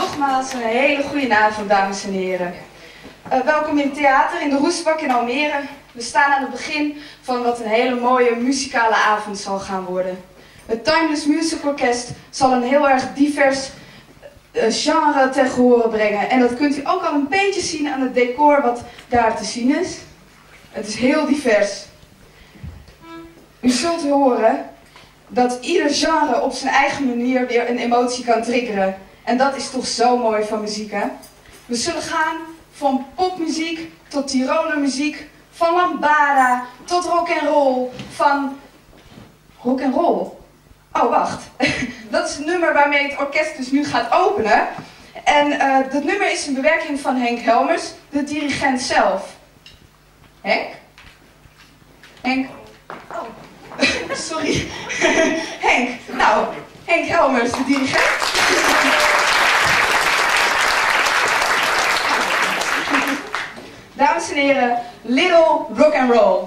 Nogmaals een hele goede avond, dames en heren. Welkom in het theater in de Roestbak in Almere. We staan aan het begin van wat een hele mooie muzikale avond zal gaan worden. Het Timeless Music Orkest zal een heel erg divers genre tegen horen brengen. En dat kunt u ook al een beetje zien aan het decor wat daar te zien is. Het is heel divers. U zult horen dat ieder genre op zijn eigen manier weer een emotie kan triggeren. En dat is toch zo mooi van muziek, hè? We zullen gaan van popmuziek tot Tiroler muziek, van lambada tot rock'n'roll, van rock'n'roll. Oh, wacht. Dat is het nummer waarmee het orkest dus nu gaat openen. En dat nummer is een bewerking van Henk Helmers, de dirigent zelf. Henk? Henk? Oh, sorry. Henk. Nou, Henk Helmers, de dirigent. Dames en heren, Little Rock'n'Roll.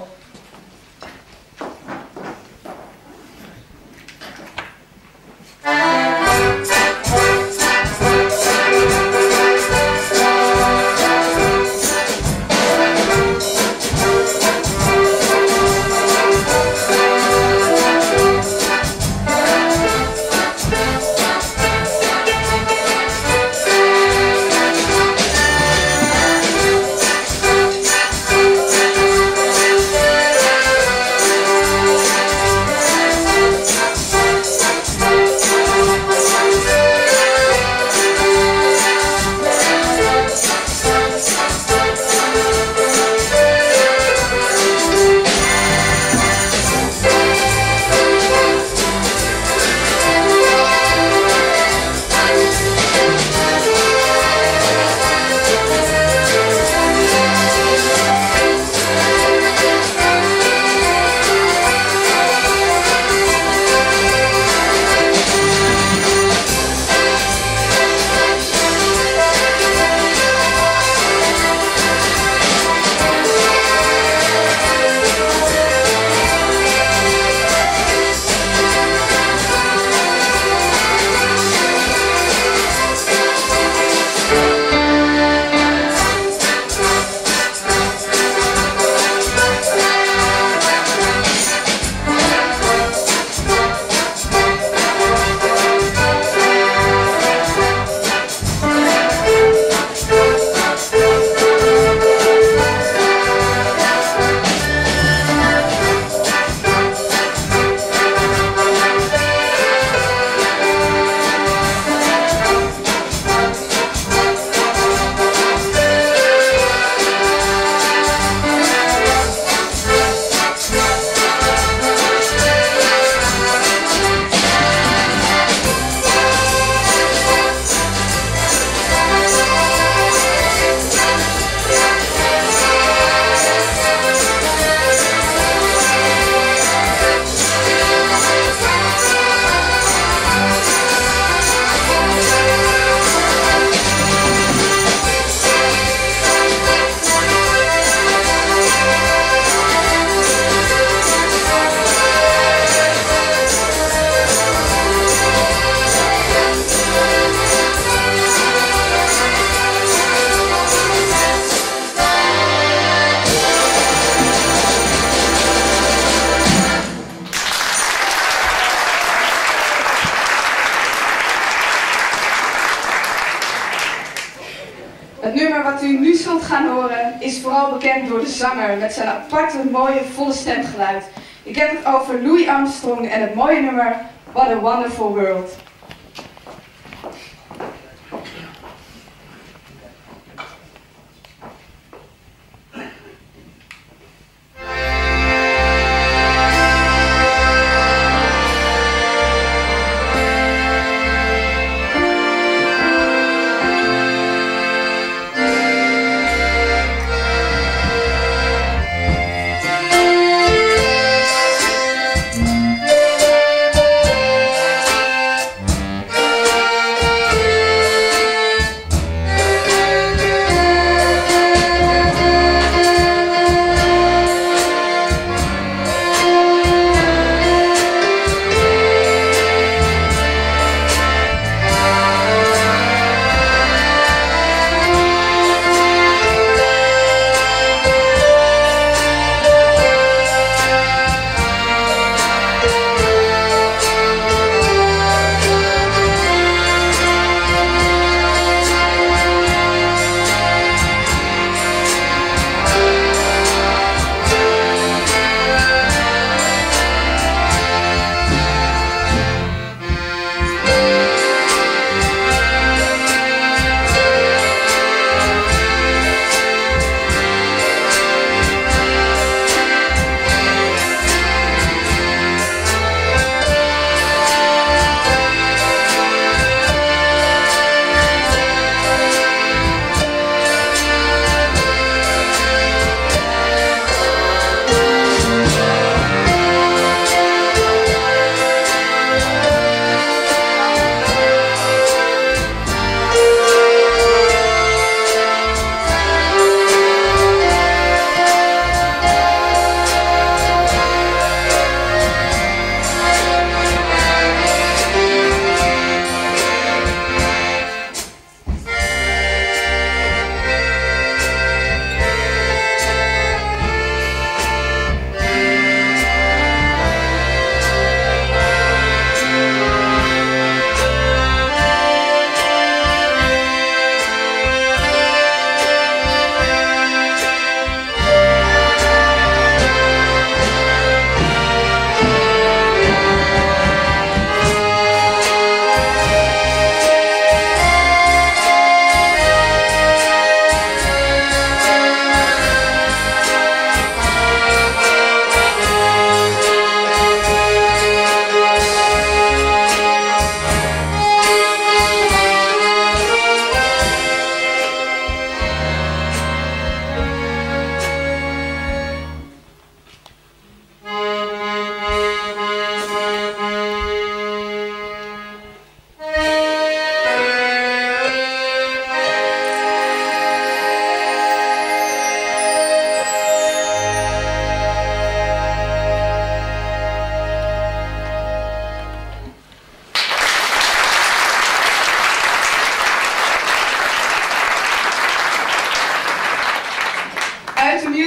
Het nummer wat u nu zult gaan horen is vooral bekend door de zanger met zijn aparte, mooie, volle stemgeluid. Ik heb het over Louis Armstrong en het mooie nummer What a Wonderful World.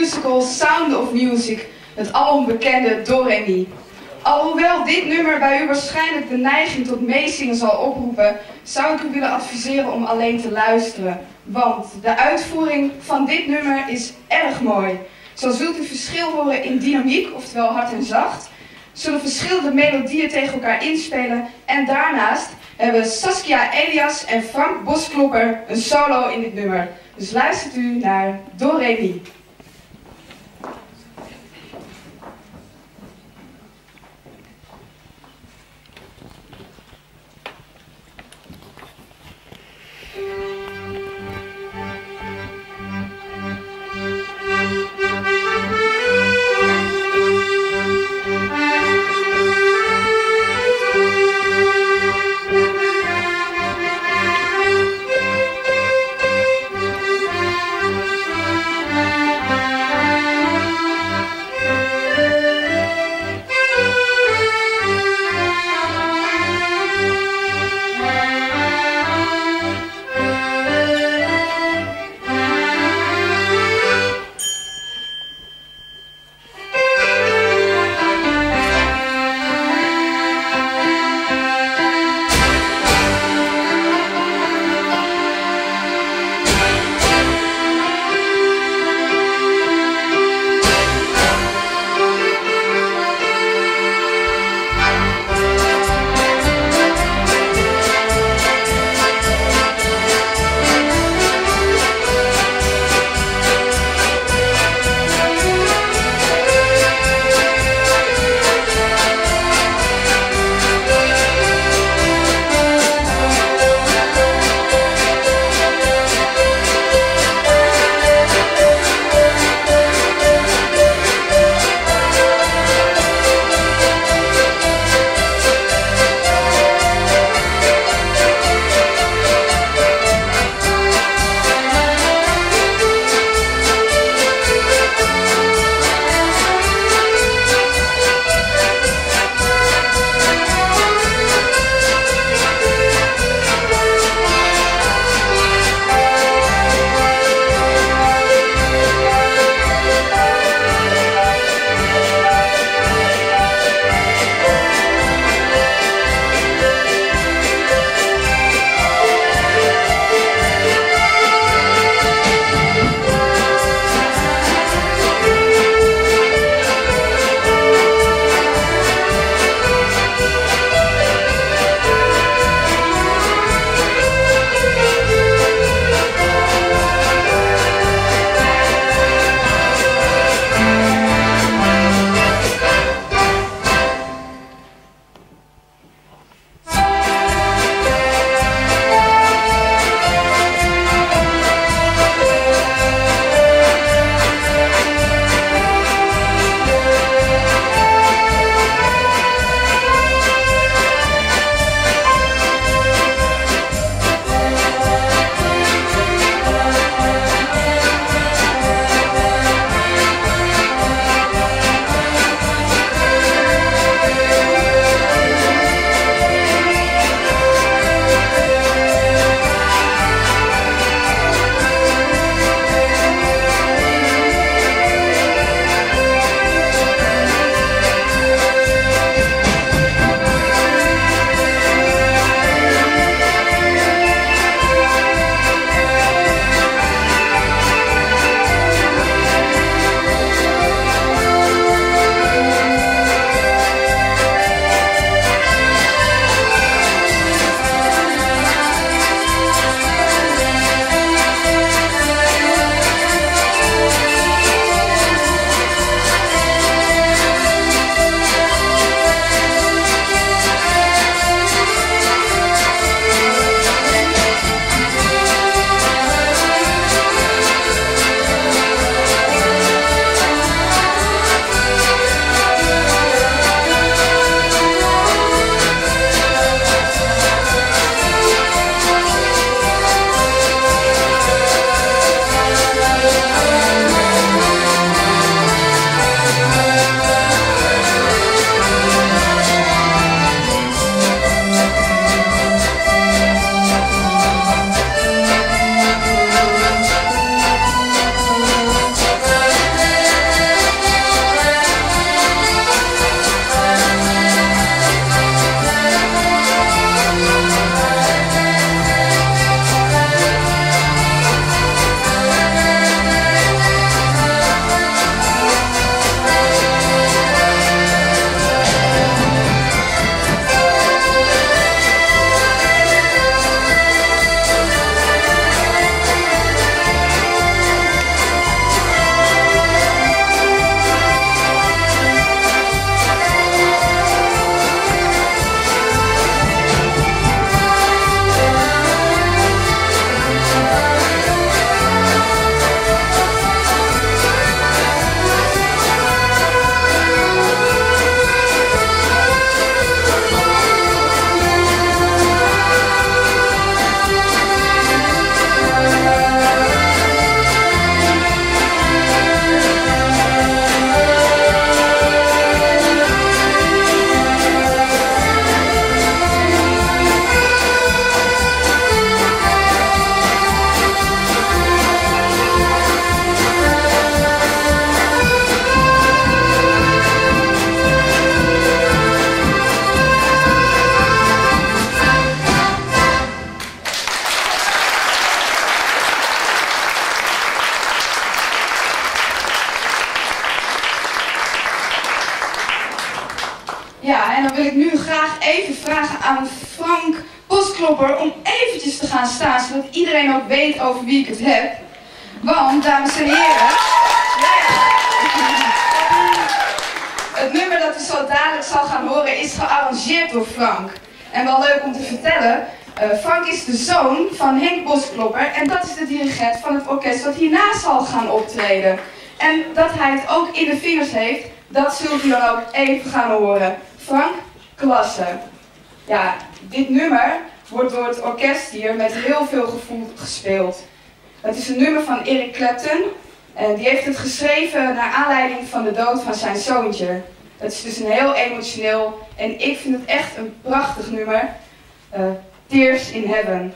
musical Sound of Music, het alombekende Do Re Mi. Alhoewel dit nummer bij u waarschijnlijk de neiging tot meezingen zal oproepen, zou ik u willen adviseren om alleen te luisteren. Want de uitvoering van dit nummer is erg mooi. Zo zult u verschil horen in dynamiek, oftewel hard en zacht. Zullen verschillende melodieën tegen elkaar inspelen. En daarnaast hebben Saskia Elias en Frank Bosklopper een solo in dit nummer. Dus luistert u naar Do Re Mi. Ja, en dan wil ik nu graag even vragen aan Frank Bosklopper om eventjes te gaan staan, zodat iedereen ook weet over wie ik het heb. Want, dames en heren, het nummer dat u zo dadelijk zal gaan horen is gearrangeerd door Frank. En wel leuk om te vertellen, Frank is de zoon van Henk Bosklopper en dat is de dirigent van het orkest dat hierna zal gaan optreden. En dat hij het ook in de vingers heeft, dat zult u dan ook even gaan horen. Frank, klasse. Ja, dit nummer wordt door het orkest hier met heel veel gevoel gespeeld. Het is een nummer van Eric Clapton en die heeft het geschreven naar aanleiding van de dood van zijn zoontje. Het is dus een heel emotioneel en ik vind het echt een prachtig nummer. Tears in Heaven.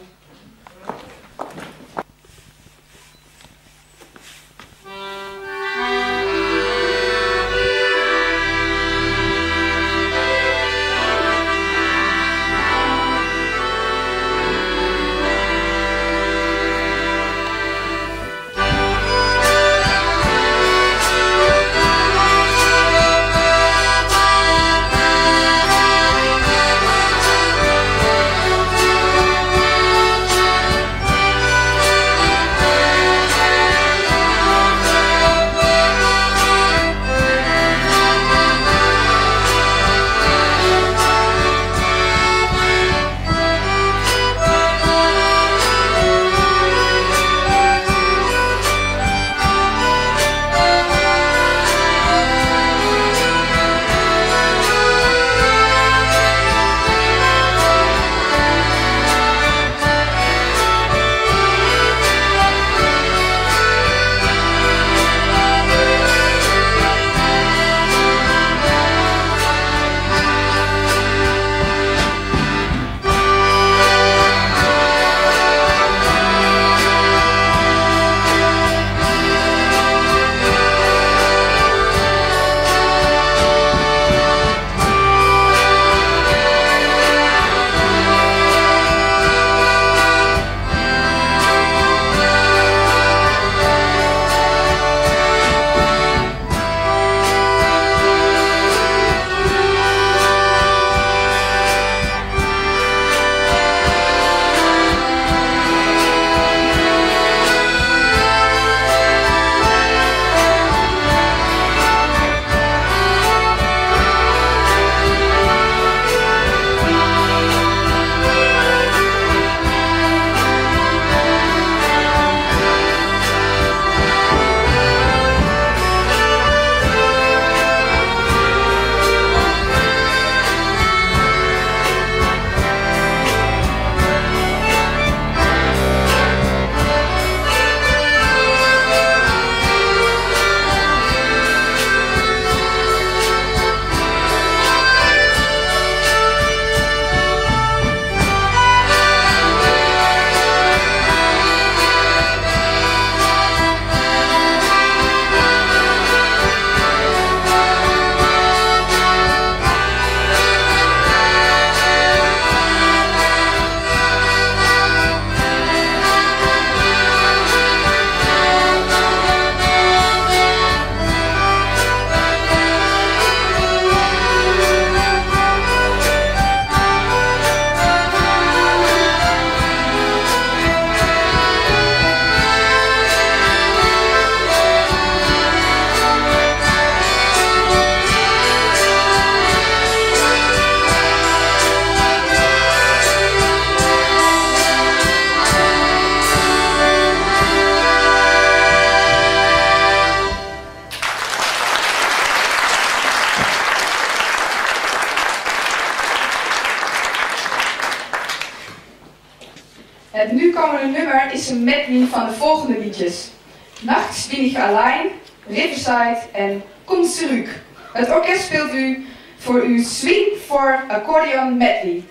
Het nu komende nummer is een medley van de volgende liedjes. Nachts bin ich allein, Riverside en Kom zurück. Het orkest speelt voor u Swing for Accordion Medley.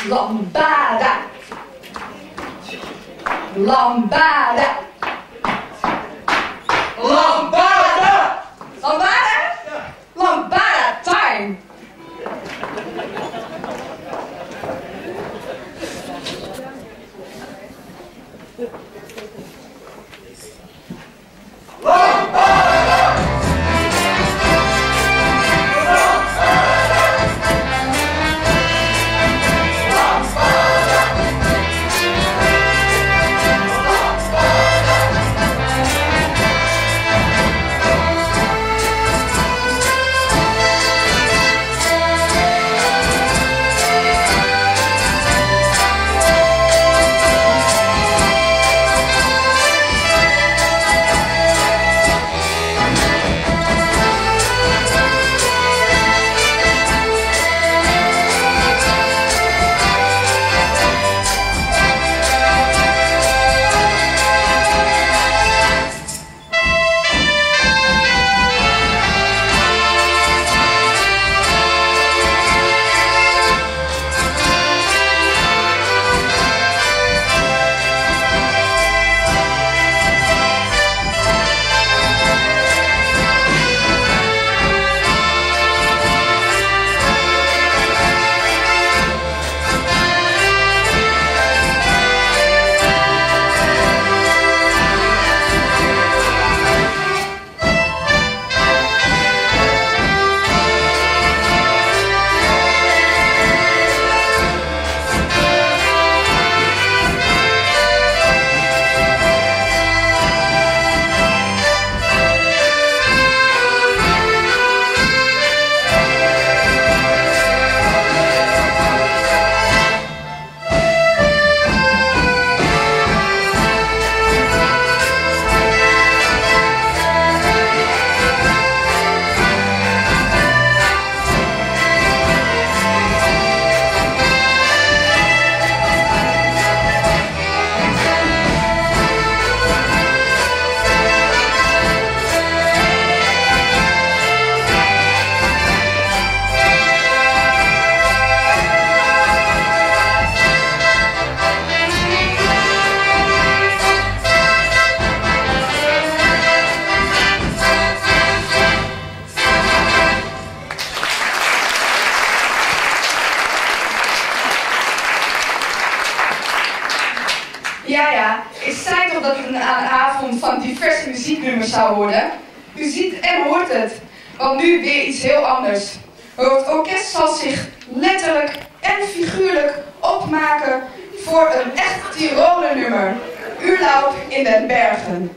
Lambada. Lambada. Lambada! Lambada? Lambada time. Ja, ik zei toch dat het een avond van diverse muzieknummers zou worden? U ziet en hoort het, want nu weer iets heel anders. Het orkest zal zich letterlijk en figuurlijk opmaken voor een echt Tiroler nummer. Urlaub in den Bergen.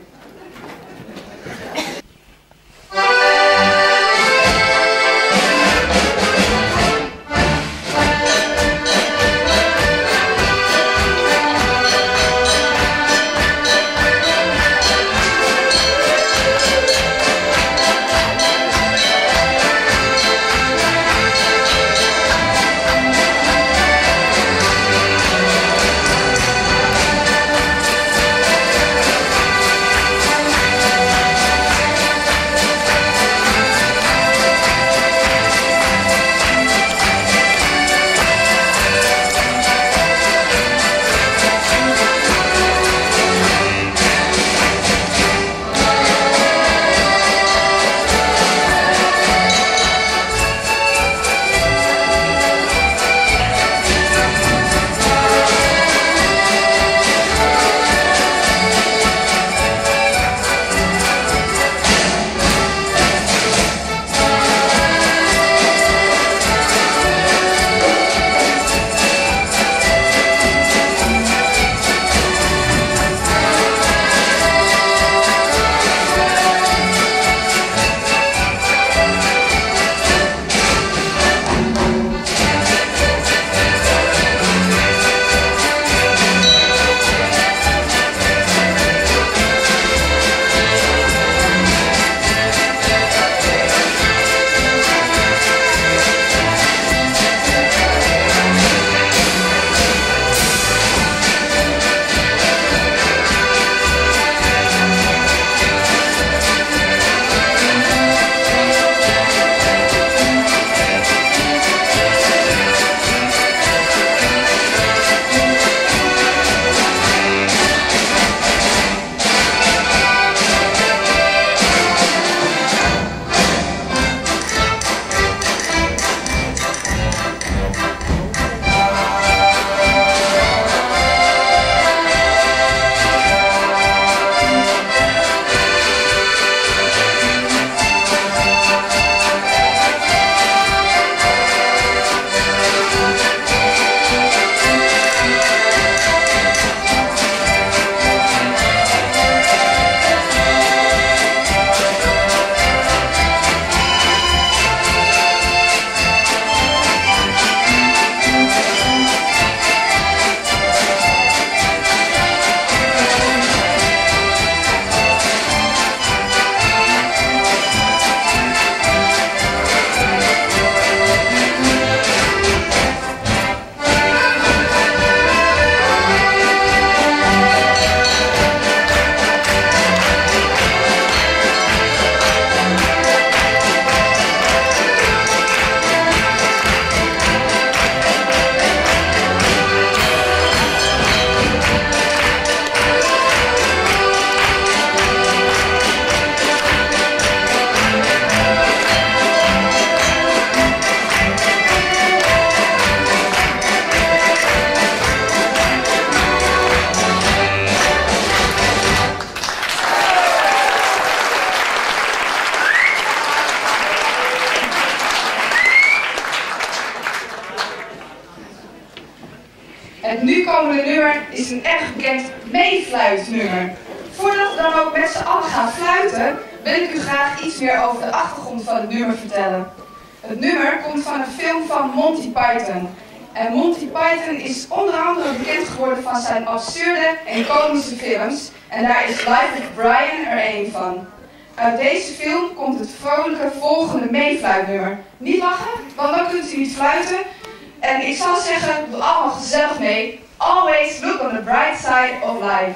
is een erg bekend meefluitnummer. Voordat we dan ook met z'n allen gaan fluiten, wil ik u graag iets meer over de achtergrond van het nummer vertellen. Het nummer komt van een film van Monty Python. En Monty Python is onder andere bekend geworden van zijn absurde en komische films. En daar is Life with Brian er één van. Uit deze film komt het vrolijke volgende meefluitnummer. Niet lachen, want dan kunt u niet fluiten. En ik zal zeggen, doe allemaal gezellig mee. Always look on the bright side of life.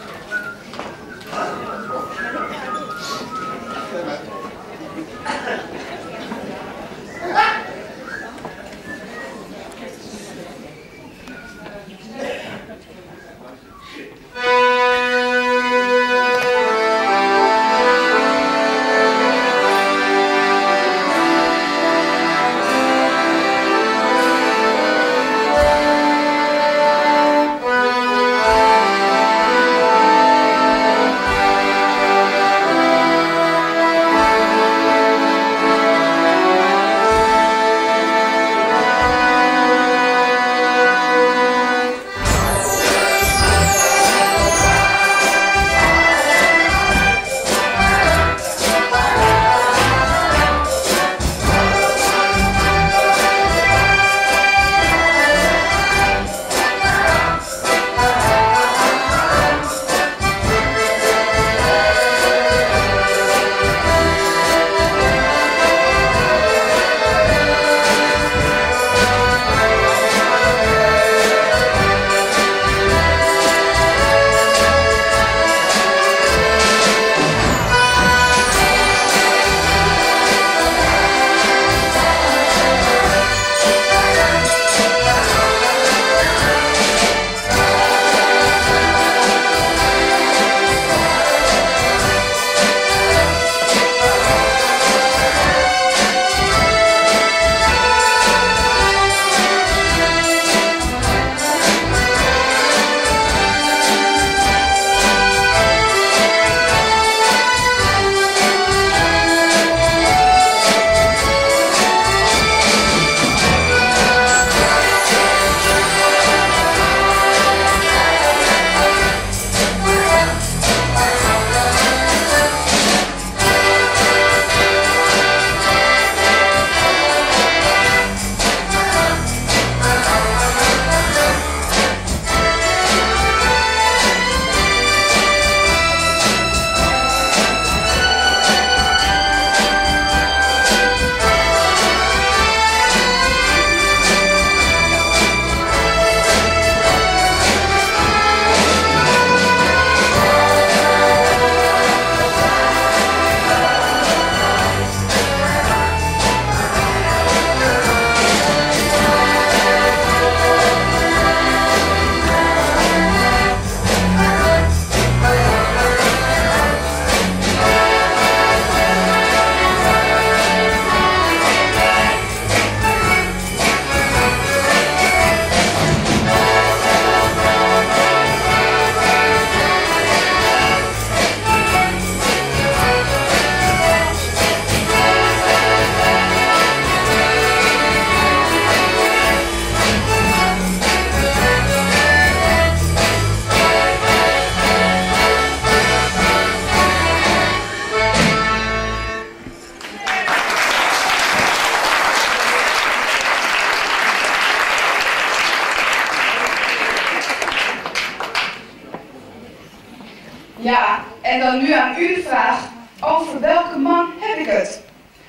Ja, en dan nu aan u de vraag, over welke man heb ik het?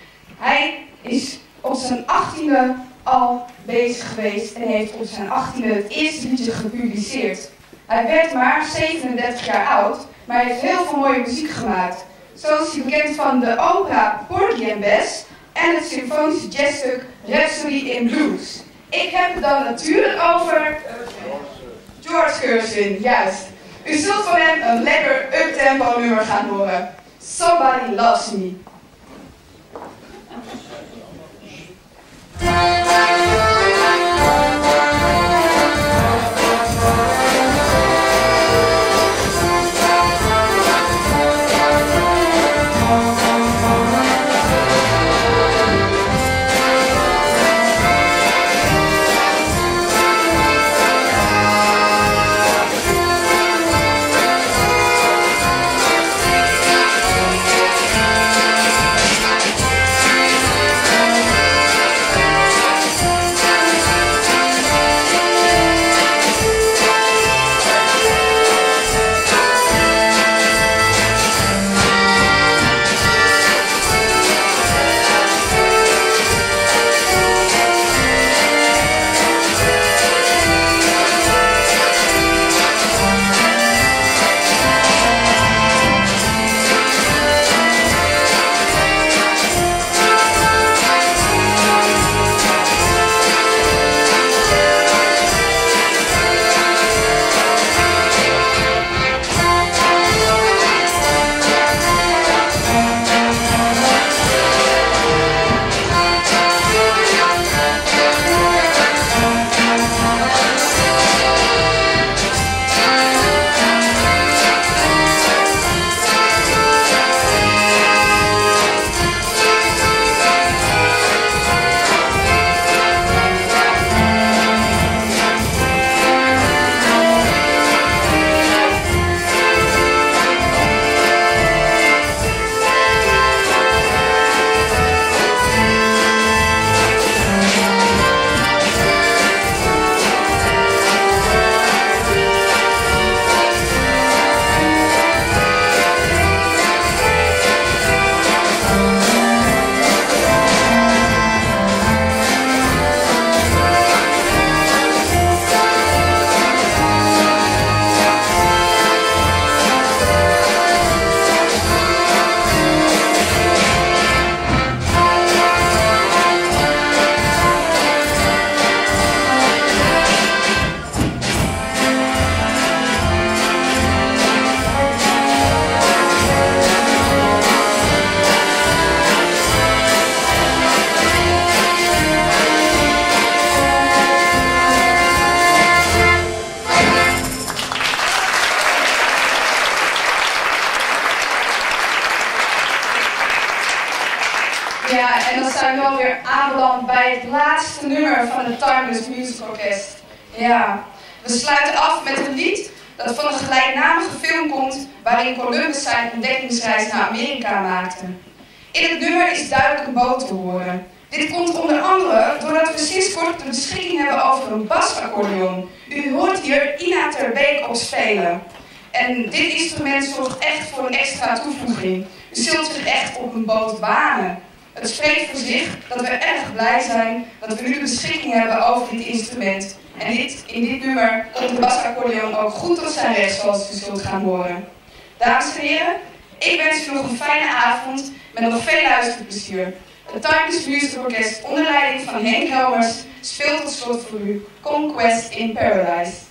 Hij is op zijn 18e al bezig geweest en heeft op zijn 18e het eerste liedje gepubliceerd. Hij werd maar 37 jaar oud, maar hij heeft heel veel mooie muziek gemaakt. Zo is hij bekend van de opera Porgy and Bess en het symfonische jazzstuk Rhapsody in Blues. Ik heb het dan natuurlijk over George Gershwin, juist. U zult van hem een lekker up-tempo nummer gaan horen. Somebody Loves Me. Ja, en dan zijn we alweer aanbeland bij het laatste nummer van het Timeless Music Orkest. Ja, we sluiten af met een lied dat van een gelijknamige film komt waarin Columbus zijn ontdekkingsreis naar Amerika maakte. In het nummer is duidelijk een boot te horen. Dit komt onder andere doordat we sinds kort de beschikking hebben over een basaccordeon. U hoort hier Ina ter Beek op spelen. En dit instrument zorgt echt voor een extra toevoeging. U zult zich echt op een boot wanen. Het spreekt voor zich dat we erg blij zijn dat we nu de beschikking hebben over dit instrument. En in dit nummer komt de basaccordeon ook goed tot zijn recht, zoals u zult gaan horen. Dames en heren, ik wens u nog een fijne avond met nog veel luisterplezier. Het Timeless Music Orkest onder leiding van Henk Helmers speelt tot slot voor u Conquest in Paradise.